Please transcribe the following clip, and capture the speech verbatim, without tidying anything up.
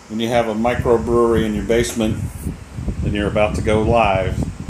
when you have a microbrewery in your basement and you're about to go live,